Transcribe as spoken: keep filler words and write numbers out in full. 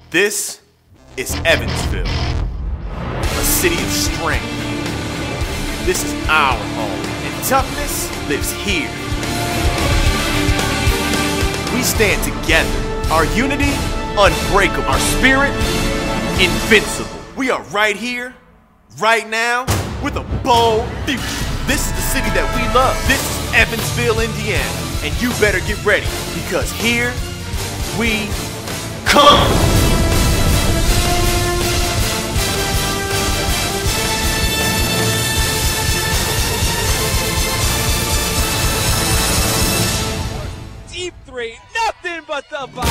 This is Evansville, a city of strength. This is our home, and toughness lives here. We stand together, our unity unbreakable, our spirit invincible. We are right here, right now, with a bold future. This is the city that we love. This is Evansville, Indiana, and you better get ready, because here we come. Deep three, nothing but the bottom.